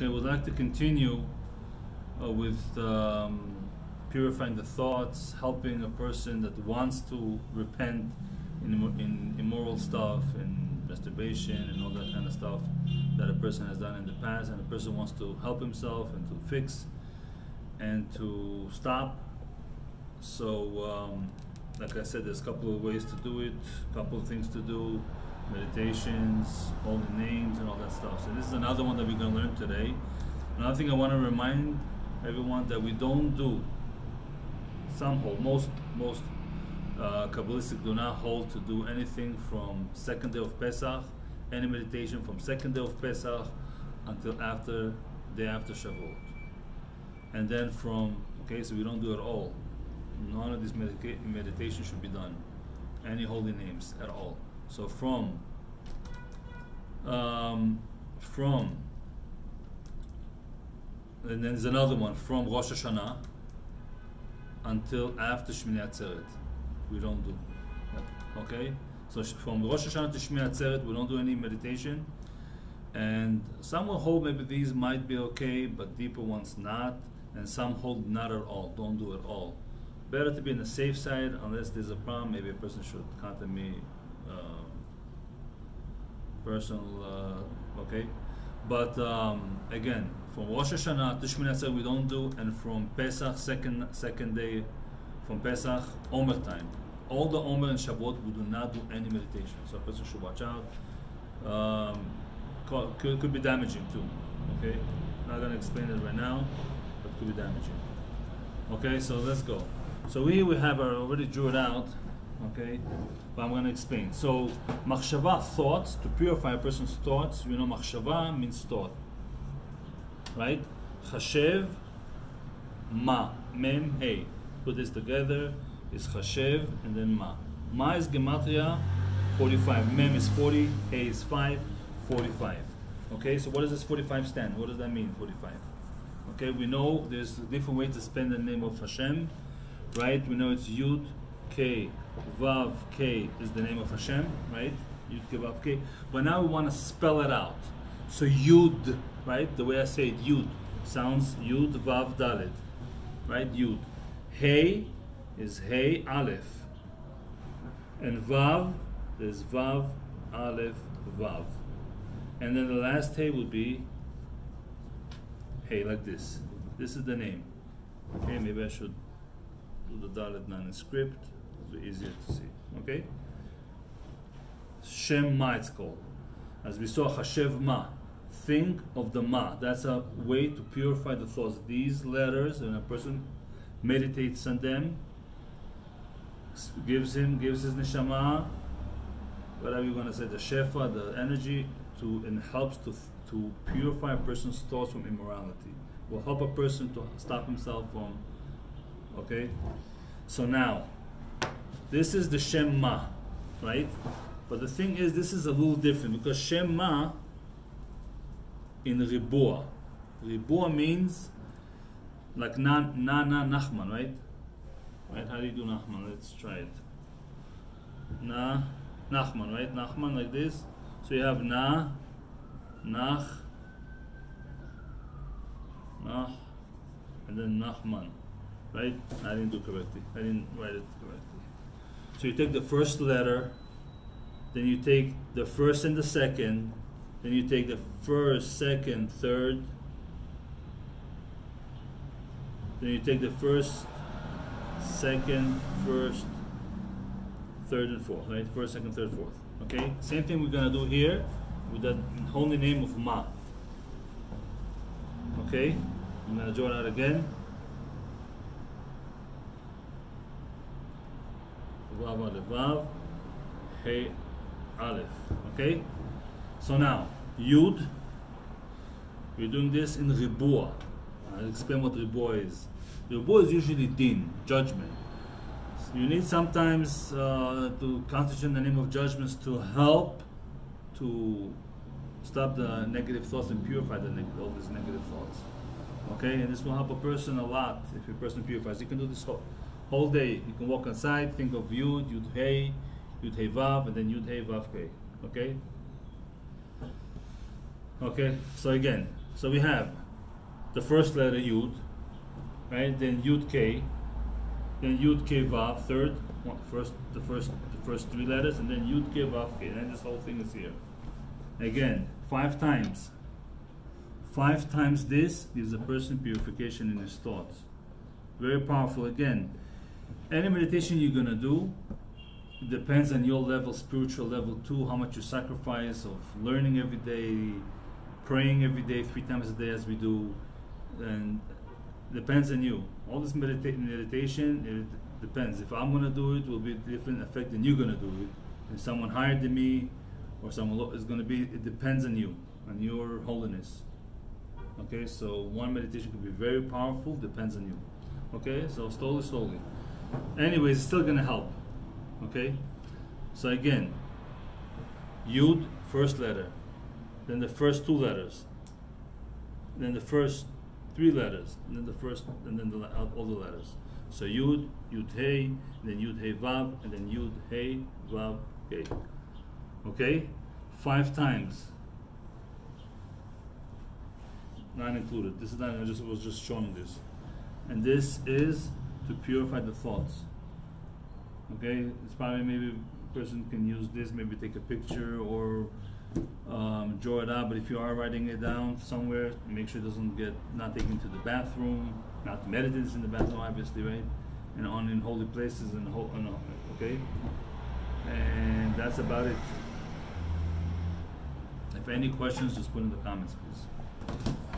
Okay, we'd like to continue with purifying the thoughts, helping a person that wants to repent in immoral stuff, in masturbation and all that kind of stuff that a person has done in the past, and a person wants to help himself and to fix and to stop. So like I said, there's a couple of ways to do it, a couple of things to do, meditations, holy names and all that stuff. So this is another one that we're going to learn today. Another thing I want to remind everyone that we don't do, some hold, most Kabbalistic do not hold to do anything from second day of Pesach, any meditation from second day of Pesach until after day after Shavuot. And then from, okay, so we don't do it all. None of this meditation should be done, any holy names at all. So from and then there's another one from Rosh Hashanah until after Shmini Atzeret, we don't do. Okay, so from Rosh Hashanah to Shmini Atzeret, we don't do any meditation. And some will hold maybe these might be okay, but deeper ones not. And some hold not at all. Don't do it all. Better to be on the safe side. Unless there's a problem, maybe a person should contact me. Personal, okay, but again, from Rosh Hashanah to Shmini Atzeret we don't do, and from Pesach, second day, from Pesach, Omer time, all the Omer and Shavuot we do not do any meditation. So a person should watch out. Could be damaging too. Okay, not gonna explain it right now, but could be damaging. Okay, so let's go. So we have already drew it out. Okay, but I'm going to explain. So, machshava, thoughts, to purify a person's thoughts, you know, machshava means thought, right? Chashev, ma, mem, hey. Put this together, is chashev, and then ma. Ma is gematria, 45. Mem is 40, hey is 5, 45. Okay, so what does this 45 stand? What does that mean, 45? Okay, we know there's different ways to spell the name of Hashem, right? We know it's Yud, K, Vav, K is the name of Hashem, right? Yud, K, Vav, K. But now we want to spell it out. So Yud, right? The way I say it, Yud, sounds Yud, Vav, Dalet, right? Yud. Hey is Hey, Aleph. And Vav is Vav, Aleph, Vav. And then the last Hey would be Hey, like this. This is the name. Okay, maybe I should do the Dalet now in script. It'll be easier to see. Okay? Shem Ma it's called. As we saw, Hashev Ma. Think of the Ma. That's a way to purify the thoughts. These letters, when a person meditates on them, gives his neshama, whatever you're going to say, the shefa, the energy, and helps to purify a person's thoughts from immorality. Will help a person to stop himself from. Okay, so now this is the Shem Ma, right? But the thing is, this is a little different because Shem Ma in Ribua. Ribua means like Nachman, right? Right? How do you do Nachman? Let's try it. Nachman, right? Nachman like this. So you have Nach, and then Nachman. Right? I didn't do correctly. I didn't write it correctly. So you take the first letter, then you take the first and the second, then you take the first, second, third, then you take the first, second, first, third, and fourth. Right? First, second, third, fourth. Okay? Same thing we're going to do here with the holy name of Ma. Okay? I'm going to draw it out again. Vav Aleph Vav, Hey Aleph. Okay? So now, Yud, we're doing this in Ribua. I'll explain what Ribua is. Ribua is usually din, judgment. So you need sometimes to concentrate in the name of judgments to help to stop the negative thoughts and purify all these negative thoughts. Okay? And this will help a person a lot if a person purifies. You can do this whole day. You can walk outside, think of Yud, Yud Hey Vav, and then Yud Hey Vav Hey. Okay? Okay, so again, So we have the first letter Yud, right? Then Yud K, then Yud K Vav, the first three letters, and then Yud K Vav K. And then this whole thing is here. Again, 5 times. 5 times this gives a person purification in his thoughts. Very powerful. Again, any meditation you're gonna do, it depends on your level, spiritual level too, how much you sacrifice of learning every day, praying every day, 3 times a day as we do, and depends on you. All this meditation, it depends. If I'm gonna do it, will be a different effect than you're gonna do it. If someone higher than me, or someone is gonna be, it depends on you, on your holiness. Okay, so one meditation could be very powerful, depends on you. Okay, so slowly. Anyways, it's still gonna help. Okay, so again, Yud, first letter, then the first 2 letters, then the first 3 letters, and then all the letters. So Yud, Yud Hey, then Yud Hey Vav, and then Yud Hey Vav Hey. Okay, 5 times. Not included. This is not. I was just showing this, and this is to purify the thoughts. Okay, it's probably maybe a person can use this, maybe take a picture or draw it out. But if you are writing it down somewhere, make sure it doesn't get not taken to the bathroom, not to meditate in the bathroom, obviously, right? And in holy places and okay. And that's about it. If any questions, just put in the comments, please.